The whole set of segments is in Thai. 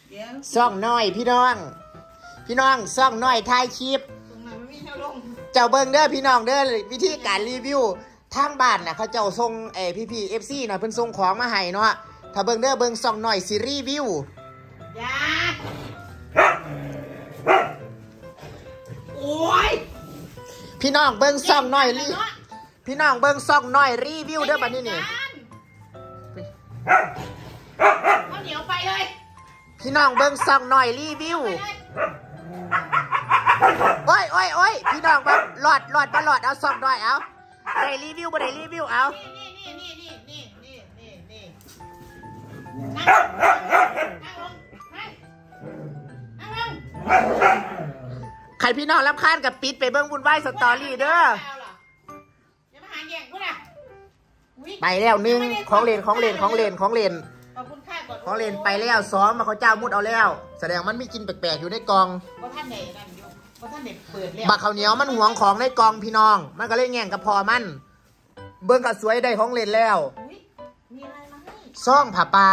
ซ่องน้อยพี่น้องซ่องน้อยถ่ายคลิปเจ้าเบิ้งเด้อพี่น้องเด้อวิธีการรีวิวทางบ้านน่ะเขาเจ้าส่งพี่FC น่ะเพิ่นส่งของมาให้เนาะถ้าเบิ้งเด้อเบิ้งซ่องน้อยสิรีวิวยาโอ้ยพี่น้องเบิ้งซ่องน้อยพี่น้องเบิ้งซ่องน้อยรีวิวเด้อบัดนี้นี่เอาเหนียวไปเลยพี่น้องเบิ้งซ่องน้อยรีวิวโอ้ยพี่น้องเบิ้งหลอดเอาซ่องน้อยเอาได้รีวิวบ่ได้รีวิวเอาใครพี่น้องรำคาญกับปิดไปเบิ้งวุ่นวายสตอรี่เด้อไปแล้วหนึ่งของเล่นไปแล้วซ้อมมาเขาเจ้ามุดเอาแล้วแสดงมันมีกินแปลกๆอยู่ในกองบักข้าวเหนียวมันหวงของในกองพี่น้องมันก็เลยแง่งกับพอมันเบิ้งกับสวยได้ของเล่นแล้วซ่องผ่าปลา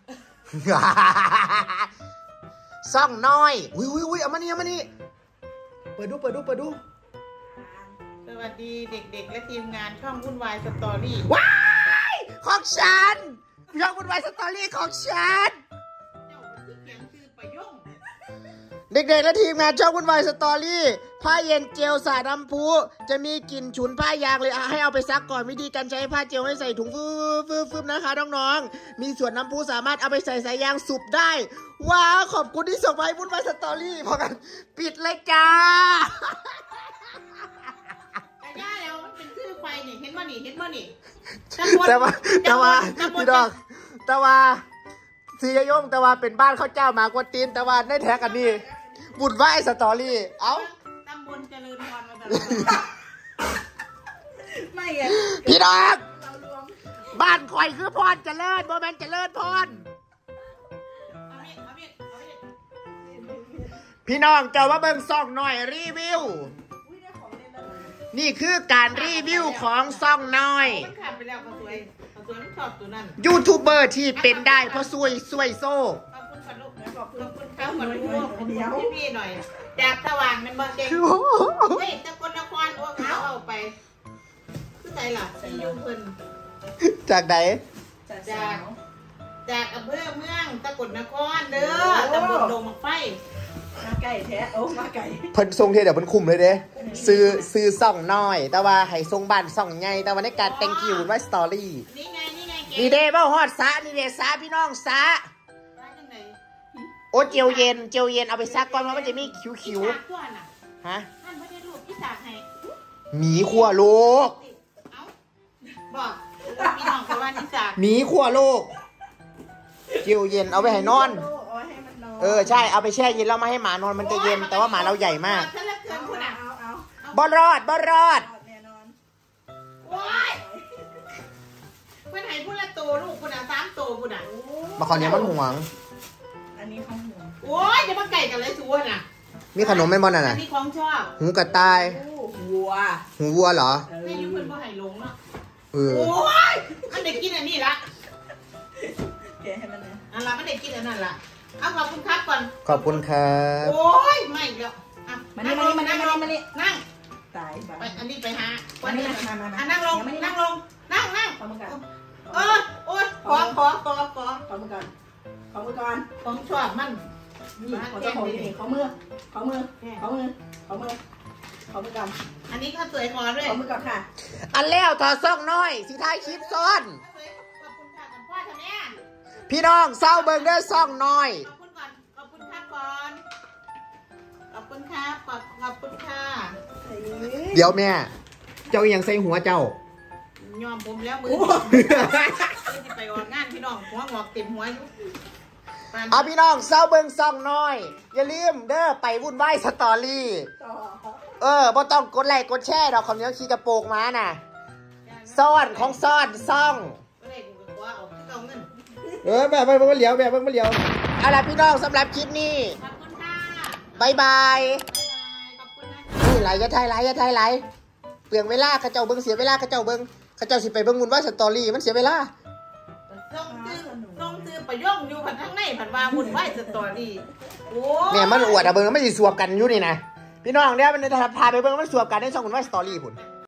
ซ่องน้อยอุ้ยเอามานี่เปิดดูสวัสดีเด็กๆและทีมงานช่องวุ่นวายสตอรี่ว้ายของฉันช่องวุ่นวายสตอรี่ของฉันเด็กๆและทีมงานช่องวุ่นวายสตอรี่ผ้าเย็นเจลสาดน้ำพุจะมีกลิ่นฉุนผ้ายางเลยให้เอาไปซักก่อนวิธีการใช้ผ้าเจลให้ใส่ถุงฟึบนะคะน้องๆมีส่วนน้ำพุสามารถเอาไปใส่สายยางสูบได้ว้าวขอบคุณที่ส่งมาให้วุ่นวายสตอรี่พอกันปิดเลยจ้าย่าแล้วมันเป็นชื่อไฟนี่เห็นบ่นี่แต่ว่าพี่ดอกแต่ว่าซียงแต่ว่าเป็นบ้านข้าวเจ้ามากวนตีนแต่ว่าในแท็กอันนี้บุญไหวสตอรี่เอ้าตำบลเจริญพรมาแบบไม่ไงพี่ดอกบ้านข่อยคือพรเจริญโมเมนต์เจริญพรพี่น้องเจ้าว่าเบิ่งซ่องหน่อยรีวิวนี่คือการรีวิวของซ่องน้อยยูทูบเบอร์ที่เป็นได้เพราะซวยโซ่ขอบคุณครับขอบคุณพี่หน่อยจากสว่างมันเบอร์เก่งเฮ้ยตะกนนครโอ้เขาเอาไปคือใจหลับสียุ่งเพิ่นจากไหนจากอำเภอเมืองตะกนนครเด้อตำบลดงมักไฟมาไก่แท้มาไก่เพิ่นทรงเทเดี๋ยวเพิ่นคุมเลยเด้ซื้อซ่องน้อยแต่ว่าให้ทรงบ้านซ่องใหญ่แต่ว่าในการแต่งคิวไว้สตอรี่นี่ไงนี่เด้บ่ฮอดซะนี่เด้ซะพี่น้องซะโอ้เจียวเย็นเอาไปซักก่อนเพราะมันจะมีคิวฮะท่านไม่ได้ลูกพี่สาวให้หมีขั้วโลกบอกพี่น้องเขาว่านิสาหมีขั้วโลกเจียวเย็นเอาไปให้นอนใช่เอาไปแช่เย็นแล้วมาให้หมานอนมันจะเย็นแต่ว่าหมาเราใหญ่มากบอรอดโอ้ยเพื่อนให้พูดละโตลูกพูดอ่ะ3 โตพูดอ่ะมาขอเนี้ยมันห่วงอันนี้ของห่วงโอ้ยจะมาไก่กันเลยชัวร์น่ะมีขนมไม่บอลน่ะอันนี้ของชอบหูกระต่ายหูวัวเหรอไม่ยุ่งเพื่อนก็ให้ลงเนาะโอ้ยมันได้กินอันนี้ละแกให้มันนะอะไรมันได้กินอันนั้นละเอาขอบคุณครับก่อนขอบคุณครับโอ้ยไม่เดี๋ยวมานี่นั่งตายไปอันนี้ไปหาวันนี้มานั่งลงนั่งขอมือก่อนโอ้ยขอมือก่อนของชอบมันนี่ขอจะขอมือก่อนอันนี้ข้าวสวยคอด้วยขอมือก่อนค่ะอันแล้วถอดซ่องน้อยสีท้ายคลิปซ้อนขอบคุณค่ะกับพ่อทำแม่พี่น้องเศร้าเบิ่งเด้อซ่องน้อยขอบคุณครับก่อนขอบคุณครับขอบคุณค่ะเดี๋ยวแม่เจ้ายังใส่หัวเจ้ายอมผมแล้วมือที่ไปออกงานพี่น้องหัวงอกเต็มหัวอยู่เอาพี่น้องเศร้าเบิ่งซ่องน้อยอย่าลืมเด้อไปวุ่นวายสตอรี่บ่ต้องกดไลค์กดแชร์ดอกคำนี้ขี่กระโปรงมาน่ะซ่อนซ่องแบบมันเหลียวเอาล่ะพี่น้องสำหรับคลิปนี้ขอบคุณค่ะบายขอบคุณนะนี่ไหลจะไทยไหลเปลืองเวลาข้าเจ้าเบิ้งเสียเวลาข้าเจ้าสิไปเบิ้งวุ่นวายสตอรี่มันเสียเวลาต้องซื้อประย่องอยู่ผันทั้งในผันว่าหุ่นไหวสตอรี่โอ้เนี่ยมันอวดอะเบิ้งไม่สิสวบกันอยู่นี่นะพี่น้องเนี่ยมันจะพาไปเบิ้งมันสวบกันในช่องคุณว่าสตอรี่ผุน